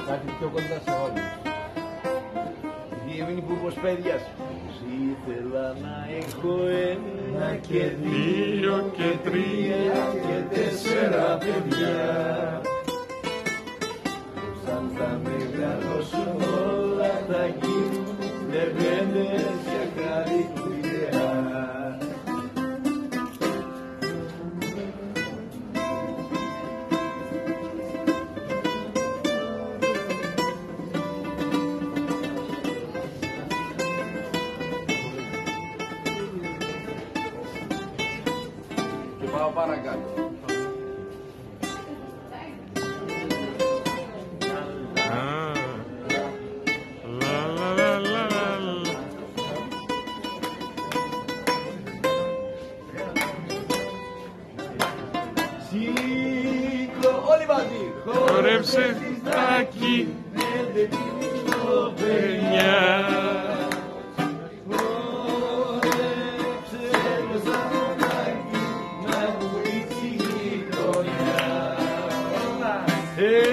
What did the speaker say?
Κάτι πιο κοντά σε όλους. Διεύθυνη υπουργός παιδείας. Ήθελα να έχω ένα και δύο και τρία και τέσσερα παιδιά. Σαν θα μεγαλώσουν όλα θα γίνουν λεβέντες και καλή δουλειά. Και πάω παρακάτω. Όλοι μαζί, χορέψε τάκι, παιδιά. Χορέψε το σανάκι, να βουήξει η γειτονιά.